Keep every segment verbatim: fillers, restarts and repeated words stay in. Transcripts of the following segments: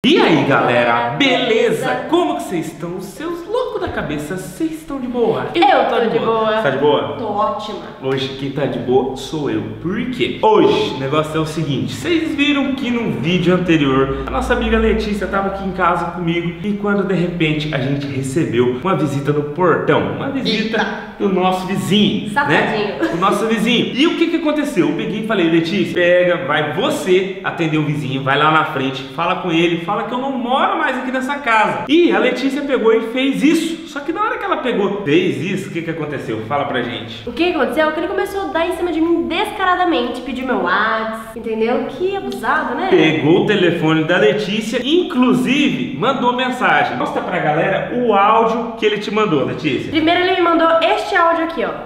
E aí galera, beleza? Como que vocês estão? Os seus loucos da cabeça, vocês estão de boa? Eu, eu tô de boa. Você tá de boa? Tô ótima. Hoje quem tá de boa sou eu. Por quê? Hoje o negócio é o seguinte: vocês viram que no vídeo anterior a nossa amiga Letícia tava aqui em casa comigo e quando de repente a gente recebeu uma visita no portão, uma visita Eita. do nosso vizinho, Safadinho. né? O nosso vizinho. E o que que aconteceu? Eu peguei e falei: Letícia, pega, vai você atender o vizinho, vai lá na frente, fala com ele, fala que eu não moro mais aqui nessa casa. E a Letícia pegou e fez isso. Só que na hora que ela pegou, fez isso, o que que aconteceu? Fala pra gente. O que aconteceu é que ele começou a dar em cima de mim descaradamente, pediu meu WhatsApp, entendeu? Que abusado, né? Pegou o telefone da Letícia, inclusive mandou mensagem. Mostra pra galera o áudio que ele te mandou, Letícia. Primeiro ele me mandou este áudio aqui, ó.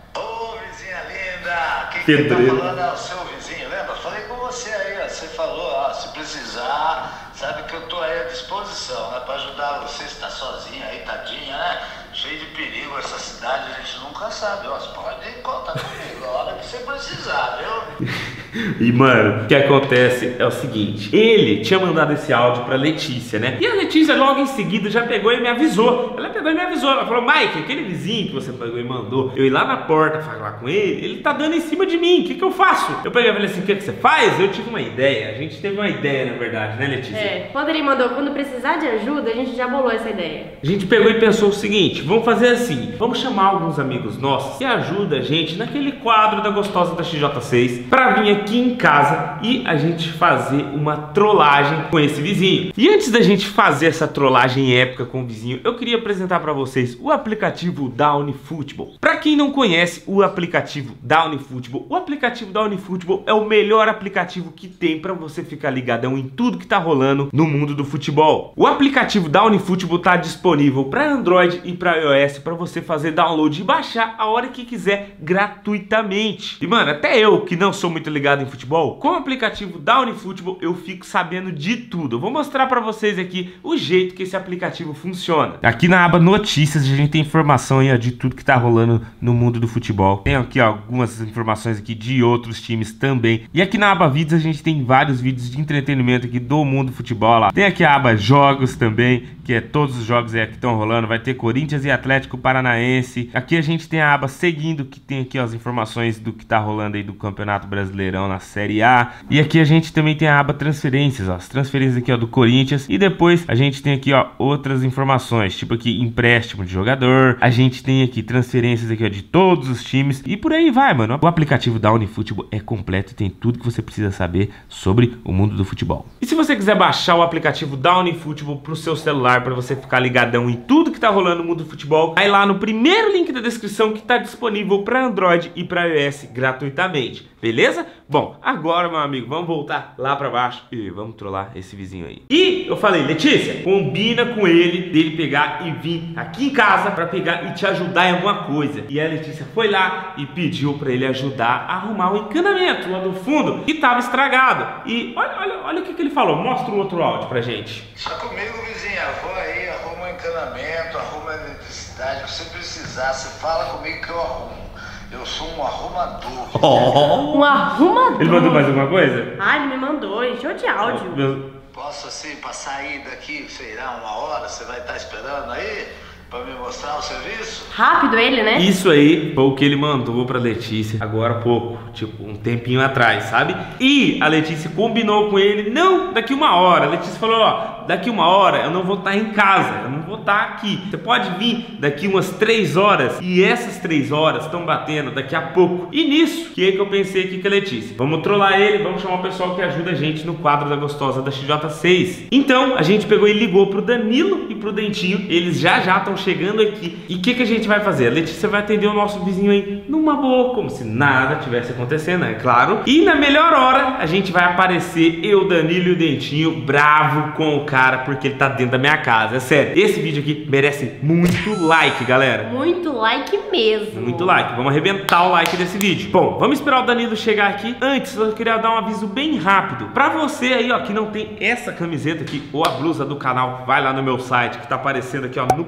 Ô, vizinha linda, quem que tá falando é o seu vizinho, lembra? Falei com você aí, ó. Você falou, ó, se precisar, sabe que eu tô aí à disposição, né? Pra ajudar você, você tá sozinha aí, tadinha, né? Cheio de perigo essa cidade, a gente nunca sabe, ó. Você pode contar comigo a hora que você precisar, viu? E mano, o que acontece é o seguinte: ele tinha mandado esse áudio pra Letícia, né? E a Letícia logo em seguida já pegou e me avisou. Ela pegou e me avisou, ela falou: Mike, aquele vizinho que você pegou e mandou eu ir lá na porta falar com ele, ele tá dando em cima de mim, o que que eu faço? Eu peguei e falei assim: o que que você faz? Eu tive uma ideia, a gente teve uma ideia na verdade, né, Letícia? É, quando ele mandou, quando precisar de ajuda, a gente já bolou essa ideia. A gente pegou e pensou o seguinte: vamos fazer assim, vamos chamar alguns amigos nossos que ajudam a gente naquele quadro da Gostosa da X J seis pra vir aqui em casa e a gente fazer uma trollagem com esse vizinho. E antes da gente fazer essa trollagem épica com o vizinho, eu queria apresentar pra vocês o aplicativo da Unifootball. Pra quem não conhece o aplicativo da Unifootball, o aplicativo da Unifootball é o melhor aplicativo que tem pra você ficar ligadão em tudo que tá rolando no mundo do futebol. O aplicativo da Unifootball tá disponível para Android e para iOS para você fazer download e baixar a hora que quiser gratuitamente. E mano, até eu que não sou muito ligado em futebol, com o aplicativo da Unifootball eu fico sabendo de tudo. Eu vou mostrar para vocês aqui o jeito que esse aplicativo funciona. Aqui na aba notícias a gente tem informação aí, ó, de tudo que tá rolando no mundo do futebol. Tem aqui, ó, algumas informações aqui de outros times também. E aqui na aba vídeos a gente tem vários vídeos de entretenimento aqui do mundo do futebol lá. Tem aqui a aba jogos também, que é todos os jogos aí que estão rolando. Vai ter Corinthians e Atlético Paranaense. Aqui a gente tem a aba seguindo, que tem aqui ó, as informações do que tá rolando aí do Campeonato Brasileirão na Série A. E aqui a gente também tem a aba transferências, ó, as transferências aqui ó, do Corinthians. E depois a gente tem aqui ó, outras informações, tipo aqui empréstimo de jogador. A gente tem aqui transferências aqui ó, de todos os times. E por aí vai, mano. O aplicativo da Unifootball é completo e tem tudo que você precisa saber sobre o mundo do futebol. E se você quiser baixar o aplicativo da Unifootball pro seu celular, para você ficar ligadão em tudo que tá rolando no mundo do futebol, vai lá no primeiro link da descrição que tá disponível para Android e para iOS gratuitamente, beleza? Bom, agora meu amigo, vamos voltar lá para baixo e vamos trollar esse vizinho aí. E eu falei: Letícia, combina com ele dele pegar e vir aqui em casa para pegar e te ajudar em alguma coisa. E a Letícia foi lá e pediu para ele ajudar a arrumar o encanamento lá do fundo que tava estragado. E olha, olha, olha o que que ele falou. Mostra o outro áudio pra gente. Só comigo, vizinha, vou aí, arruma o encanamento, arruma a eletricidade, se precisar, você fala comigo que eu arrumo. Eu sou um arrumador. Oh. Um arrumador? Ele mandou mais alguma coisa? Ah, ele me mandou, encheu de áudio. Oh, meu... Posso assim, pra sair daqui, sei lá, uma hora, você vai estar esperando aí? Pra me mostrar o serviço? Rápido ele, né? Isso aí foi o que ele mandou pra Letícia agora há pouco, tipo um tempinho atrás, sabe? E a Letícia combinou com ele: não, daqui uma hora. A Letícia falou: ó, daqui uma hora eu não vou estar em casa, eu não vou estar aqui. Você pode vir daqui umas três horas. E essas três horas estão batendo daqui a pouco. E nisso, que é que eu pensei aqui com a Letícia: vamos trollar ele, vamos chamar o pessoal que ajuda a gente no quadro da Gostosa da X J seis. Então a gente pegou e ligou pro Danilo e pro Dentinho. Eles já já estão chegando aqui. E o que que a gente vai fazer? A Letícia vai atender o nosso vizinho aí numa boa, como se nada tivesse acontecendo, é claro. E na melhor hora a gente vai aparecer eu, Danilo e o Dentinho bravo com o cara porque ele tá dentro da minha casa. É sério, esse vídeo aqui merece muito like, galera. Muito like mesmo. Muito like, vamos arrebentar o like desse vídeo. Bom, vamos esperar o Danilo chegar aqui. Antes eu queria dar um aviso bem rápido pra você aí ó, que não tem essa camiseta aqui ou a blusa do canal. Vai lá no meu site que tá aparecendo aqui ó, no primeiro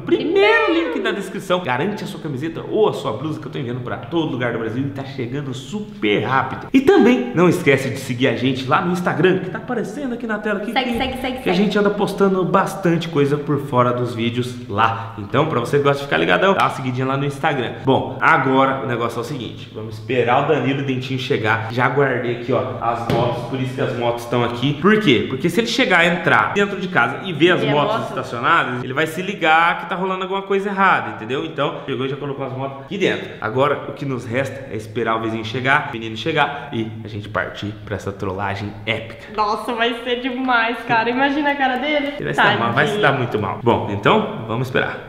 primeiro link da descrição. Garante a sua camiseta ou a sua blusa que eu tô enviando pra todo lugar do Brasil e tá chegando super rápido. E também não esquece de seguir a gente lá no Instagram, que tá aparecendo aqui na tela. Aqui, segue, que, segue, segue, que segue. a gente anda postando bastante coisa por fora dos vídeos lá. Então, pra você que gosta de ficar ligadão, dá uma seguidinha lá no Instagram. Bom, agora o negócio é o seguinte, vamos esperar o Danilo e o Dentinho chegar. Já guardei aqui, ó, as motos, por isso que as motos estão aqui. Por quê? Porque se ele chegar, entrar dentro de casa e ver as E a motos moto? estacionadas, ele vai se ligar que tá rolando alguma coisa errada, entendeu? Então, pegou e já colocou as motos aqui dentro. Agora, o que nos resta é esperar o vizinho chegar, o menino chegar e a gente partir pra essa trollagem épica. Nossa, vai ser demais, cara. Imagina a cara dele. Ele vai se dar mal, vai se dar muito mal. Bom, então, vamos esperar.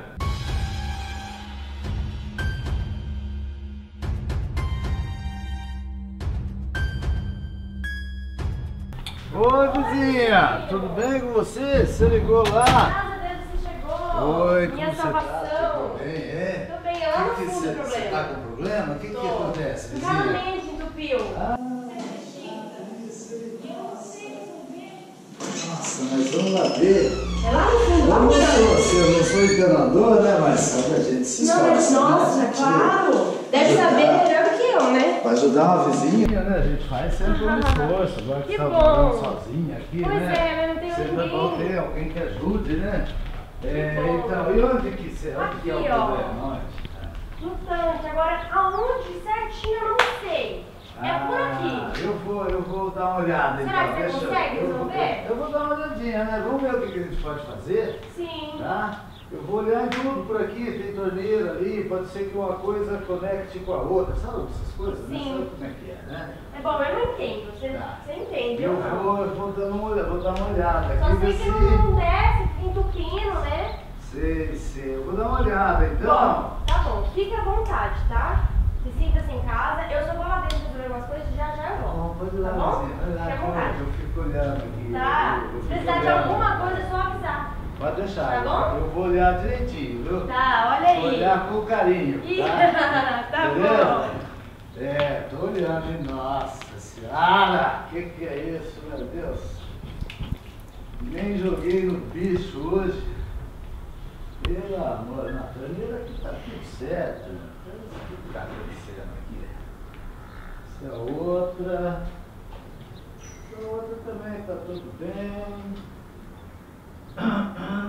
Oi, vizinha, tudo bem com você? Você ligou lá? Graças a Deus você chegou. Oi, Minha como você salvação. tá? Tudo bem, é? Tô bem, eu amo Que que fundo você- o problema. Você tá com problema? O que que Tô. acontece, vizinha? Encanamento entupiu. Ah. Nossa, mas vamos lá ver. É lá no fundo, Eu lá não no sou, fundo. assim, eu não sou encanador, né? Mas sabe, a gente se Não, mas esforça, nossa, né? claro. Deve saber melhor do que eu, né? Pra ajudar uma vizinha, né? A gente faz sempre um esforço. Agora que Que você tá bom. morando sozinha aqui, Pois né? é, mas não tenho Sempre é bom ninguém. ter alguém que ajude, né? É, Que bom. então, e onde que, você, onde que é o Aqui, ó. problema? Onde? No tanque, agora aonde certinho eu não sei. É por Ah, aqui. Eu vou, eu vou dar uma olhada. Será então. que você Deixa eu- consegue eu, vou- resolver? Eu vou dar uma olhadinha, né? Vamos ver o que que a gente pode fazer, Sim. tá? Eu vou olhar em tudo por aqui, tem torneira ali, pode ser que uma coisa conecte com a outra, sabe essas coisas? Né? Sim. Sabe como é que é, né? É bom, eu não entendo. Você, Tá. você entende? Eu não. vou, eu vou, dar uma olhada, vou dar uma olhada Só aqui, sei ver que se... não desce, entupindo, né? Sei, sei, eu vou dar uma olhada, então. Bom, tá bom. Fique à vontade, tá? Se sinta-se em casa. Eu só vou lá dentro resolver algumas coisas e já já eu volto. Bom, pode ir lá, Tá bom? vizinha, vai lá, Fique à que eu- vontade. eu fico olhando aqui. Tá. eu- eu Se fico precisar de olhando. alguma coisa, é só avisar. Pode deixar, Tá bom? eu vou olhar direitinho, viu? Tá, olha Vou aí. olhar com carinho, Ih, tá? tá Beleza? bom. É, tô olhando, hein? Nossa senhora, o que que é isso, meu Deus? Nem joguei no bicho hoje. Pelo amor, na torneira aqui tá tudo certo. O que tá acontecendo aqui? Essa é outra. Essa outra também tá tudo bem. Nossa.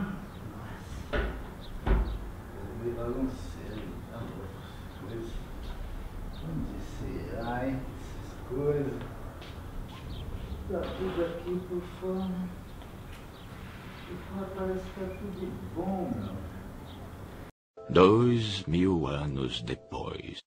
Meio bagunceiro, tá louco, essas coisas. Onde será, hein? Essas coisas. Tá tudo aqui por fora. Por fora parece que tá tudo bom, meu. Dois mil anos depois.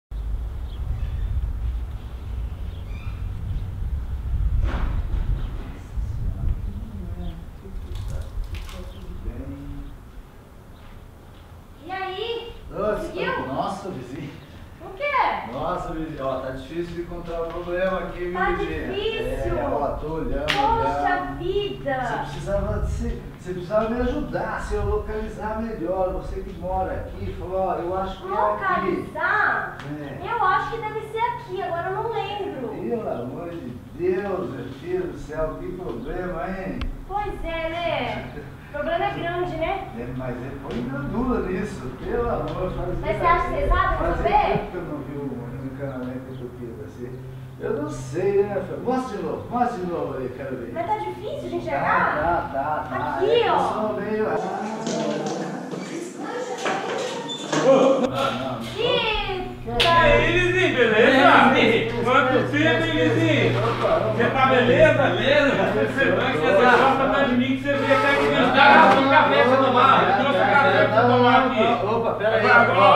E aí? Nossa, Conseguiu? nossa, vizinho. O quê? Nossa, vizinho. Ó, tá difícil de encontrar o problema aqui, viu, Tá vizinha? difícil. É, ó, tô olhando, Poxa olhando. Você vida! precisava, você, você precisava me ajudar, se eu localizar melhor. Você que mora aqui, falou, ó, eu acho que é aqui. Localizar? É. Eu acho que deve ser aqui, agora eu não lembro. Pelo amor de Deus, meu filho do céu, que problema, hein? Pois é, né? O problema é grande, né? É, mas ele põe gordura nisso, pelo amor, fazia. Mas você acha que você sabe Fazia resolver? tempo que eu não vi um encanamento entupido assim. Eu não sei, né, filho? Mostra de novo, mostra de novo aí, quero ver. Mas tá difícil de Tá, enxergar? tá, tá, tá. Aqui, É que eu ó. sou meio... E aí, Lizinho, beleza? Quanto tempo, hein, Lizinho? Você tá beleza? Beleza? Você vai que você gosta mais de mim que você vê até aqui dentro. Ah, tem café pra tomar. Eu trouxe café pra tomar aqui. Opa, pera aí.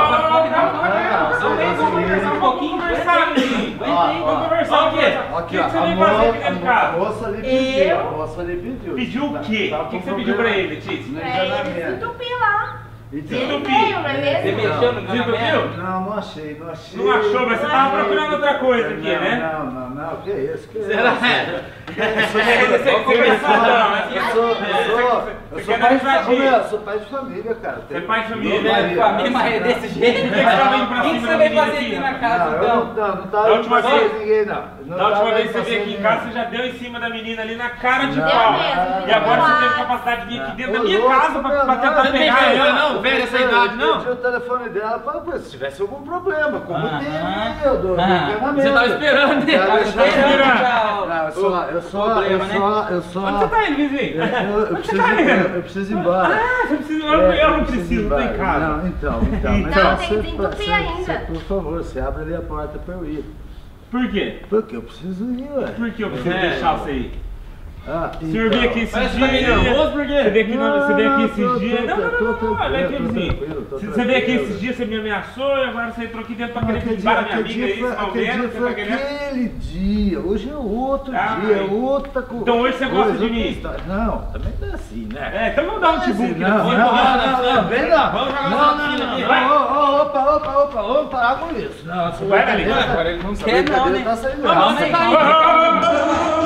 Vamos conversar um pouquinho, conversar, Lizinho. Vamos conversar o quê? O que você veio fazer aqui dentro de A casa? moça ali pediu, Eu? a moça ali pediu. Pediu o quê? Tá O que com você pediu pra problema ele, Letícia? no Pra ele se encanamento. entupir lá. Então, Ele Entupi. veio, não é Você mesmo? mexeu no encanamento? Não, não achei, não achei. Não achou, mas você tava Não procurando outra coisa aqui, não, né? Não, não, não, que isso, que Será? isso? Eu sou pai de família, eu sou pai de família, cara. Você é pai de família? Pai de família, mas é desse jeito? O que você veio fazer aqui na casa, então? Não, não tá última vez ninguém, não. Da última vez que você veio aqui em casa, você já deu em cima da menina ali na cara de Deu pau. mesmo, E agora deu você teve lá. capacidade de vir aqui dentro da Ô, minha louco, casa pra, pra meu, tentar não, pegar eu ela. não, velho dessa idade, não. Eu pedi o telefone dela pra se tivesse algum problema, como Aham. tem, eu dou Ah, encanamento. você tava esperando, né? Tava Tava esperando. esperando já. Não, eu sou, eu sou, Problema, eu né? sou, eu sou. Onde você tá indo, vizinho? Eu, eu, eu, Onde você preciso, tá eu, indo? eu preciso ir embora. Ah, você precisa. Eu, É, eu não preciso preciso, ir tô em embora. casa. Não, então, então. Não, então tem- você- tem que entupir você- ainda. você, por favor, você abre ali a porta pra eu ir. Por quê? Porque eu preciso ir, ué. Por que eu preciso É. deixar você ir? Ah, O senhor veio aqui esses Parece dias. que tá meio nervoso, por quê? Você veio aqui, não, você veio aqui esses Não, dias. tô- Não, não, tô- não, tô não, olha aqui, tranquilo, tô vizinho. tranquilo, tô Você você veio aqui tranquilo. esses dias, você me ameaçou e agora você entrou aqui dentro pra Não, querer aquele roubar a dia, minha aquele amiga dia aí, foi, você tá aquele vendo? dia Você foi tá querendo? aquele dia, hoje é outro Ah, dia, é aí. outra coisa. Então hoje você gosta de mim? Não, também não é assim, né? É, então vamos dar um Não, tibum aqui não, na não, frente. não, não, não, vem não. Vamos jogar Não, essa não, piscina não, aqui, não, vai. ô, ô, opa, opa, opa, vamos parar com isso. Não, essa Vai, Dali, brincadeira vai, tá- agora ele não essa quer, não, brincadeira né? tá saindo Não, graça. você tá Ah, ah, ah,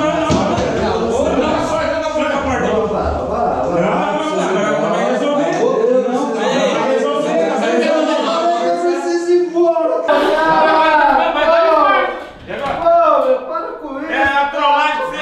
Ô, meu, para com isso. É a trollagem que você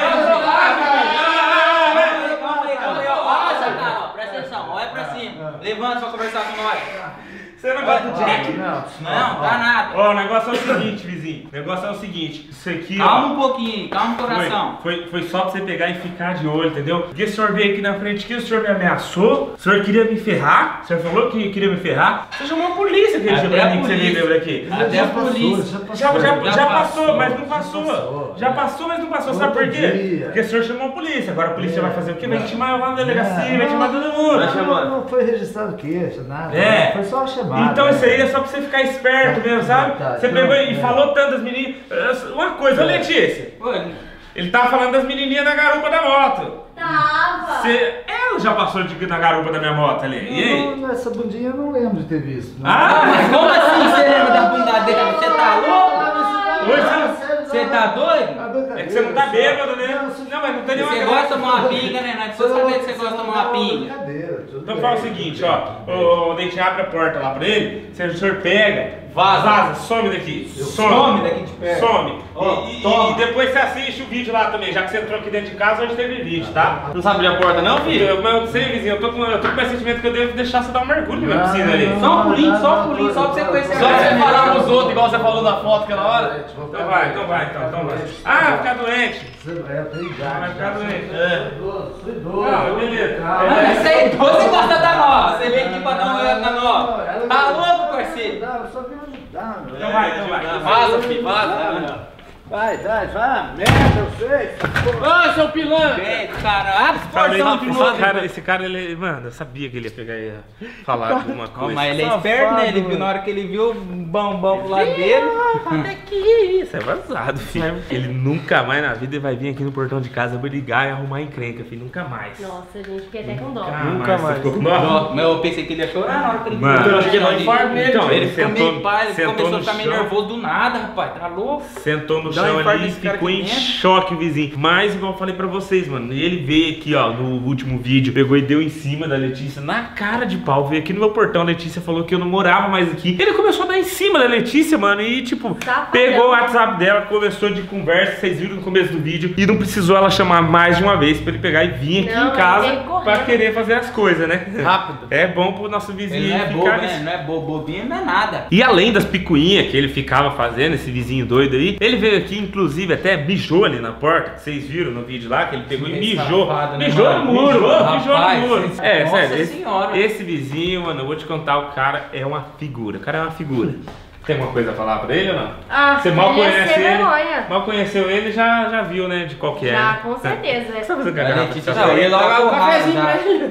Calma aí, calma aí, ó. Olha essa cara, ó. Presta atenção, olha pra cima. Levanta pra conversar com nós. Você não gosta do Jack? Não, Não, dá nada. Ó, o negócio é o seguinte, vizinho. O negócio é o seguinte. Isso aqui, Calma ó. um pouquinho, calma o coração. Foi, foi, foi só pra você pegar e ficar de olho, entendeu? Porque o senhor veio aqui na frente, que o senhor me ameaçou, o senhor queria me ferrar, o senhor falou que queria me ferrar. Você chamou a polícia aquele Até dia pra a mim que você polícia. veio daqui. Até Já a passou, polícia. já passou. Já, já, já, Já passou, passou, mas não já passou. passou. Já passou, mas não passou. Sabe por Outro quê? dia. Porque o senhor chamou a polícia. Agora a polícia É. vai fazer o quê? Vai Não. intimar eu lá na delegacia, vai Não, intimar todo mundo. Vai Não, chamando. não foi registrado queixa, nada. É. Foi só uma chamada. Então né? isso aí é só pra você ficar esperto mesmo, sabe? Tá, Você então, pegou e é. falou tantas meninas. Uma coisa, ô Letícia, Oi. ele tava falando das menininhas da garupa da moto. Tava. Você, ela já passou de, na garupa da minha moto ali. E aí? Não, essa bundinha eu não lembro de ter visto. Não. Ah, Ah, mas como assim você lembra da bunda dele? Você tá louco? Oi, você- Você tá doido? É que você não tá bêbado, né? Não, mas não tem nenhuma Você graça. gosta de tomar uma pinga, né? Não é precisa saber que você gosta de tomar uma pinga. Então fala o seguinte, ó, o, o Dente abre a porta lá pra ele, se o senhor pega, vaza, vaza some daqui, some, Some daqui de perto. some. Ó, e, e- toma. e depois você assiste o vídeo lá também, já que você entrou aqui dentro de casa, hoje teve vídeo, tá? Não sabe abrir a porta não, filho? Eu, mas eu não sei, vizinho, eu tô com, eu tô com mais sentimento que eu devo deixar você dar um mergulho na minha Não, piscina ali. não, Só um pulinho, só um pulinho, só pra você conhecer Só pra você a falar pros outros, igual você falou na foto aquela hora. Então vai, então vai, então, então vai. Ah, vai ficar doente. Você vai brigar. Vai ficar doente. É. Sou idoso. Não, beleza. Mano, essa aí, você gosta da nova. Você veio aqui pra dar uma olhada na nova. Ela- Tá louco, parceiro? Não, eu só vim ajudar, meu. Então vai, então vai. Vaza, filho, vaza. Vai, vai, vai. Merda, eu sei. Ah, seu pilantra! Vem, cara, abre Sabe, portão de esse, novo. cara, esse cara, ele, mano, eu sabia que ele ia pegar e ia falar alguma Ó, coisa. mas ele é esperto, né? Ele viu na hora que ele viu o bambão pro lado dele. Até que isso, é vazado, filho. Ele nunca mais na vida vai vir aqui no portão de casa brigar e arrumar encrenca, filho. Nunca mais. Nossa, gente, fiquei até com dó. Nunca mais. Ficou com dó? Ó, mas eu pensei que ele ia chorar na hora que ele Mano, viu. eu achei que ele ia dar um infarto nele, Então, ele Ele ficou sentou, meio pai, ele sentou começou a no ficar meio chão. nervoso do nada, rapaz. Tá louco? Sentou no Dá um chão infarto ali e nesse cara ficou aqui em dentro. choque, vizinho. Mas, igual eu falei pra vocês, mano, ele veio aqui, ó, no último vídeo, pegou e deu em cima da Letícia, na cara de pau. Veio aqui no meu portão, a Letícia falou que eu não morava mais aqui. Ele começou a dar em cima da Letícia, mano, e tipo, Safadão. pegou o WhatsApp dela, começou de conversa, vocês viram no começo do vídeo, e não precisou ela chamar mais de uma vez pra ele pegar e vir aqui Não, em casa ele veio correndo. pra querer fazer as coisas, né? Rápido. É bom pro nosso vizinho Ele não é ficar bobo, nesse- né? Não é bobo, bobinho não é nada. E além das picuinhas que ele ficava fazendo, esse vizinho doido aí, ele veio aqui, inclusive, até mijou ali na porta, que vocês viram no vídeo lá, que ele pegou e Esse mijou. safado, né, Mijou mano? no muro, Mijou, mano, mijou rapaz, no muro. esse- É, Nossa sério, esse, senhora. esse vizinho, mano, eu vou te contar, o cara é uma figura. O cara é uma figura. Tem alguma coisa a falar pra ele ou não? Ah, Você mal ele ia conhece ser ele. vergonha. Mal conheceu ele, já, já viu, né, de qual que é. Já, né? com certeza. Você tá fazendo A garrafa? Letícia Tá já fazendo- ia logo Dá um a cafezinho já. pra ele.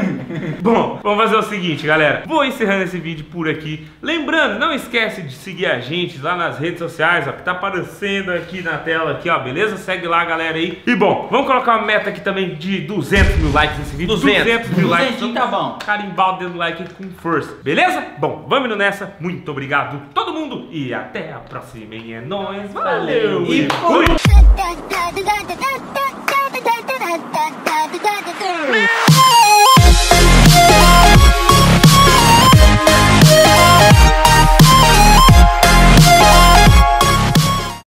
Bom, vamos fazer o seguinte, galera. Vou encerrando esse vídeo por aqui. Lembrando, não esquece de seguir a gente lá nas redes sociais, ó, que tá aparecendo aqui na tela, aqui, ó, beleza? Segue lá, galera, aí. E bom, vamos colocar uma meta aqui também de duzentos mil likes nesse vídeo. duzentos. mil likes. duzentinho tá bom. Carimbar o dedo do like com força, beleza? Bom, vamos indo nessa. Muito obrigado todo mundo e até a próxima, hein? É nóis, valeu! E fui! da da da da da da da da da da da da.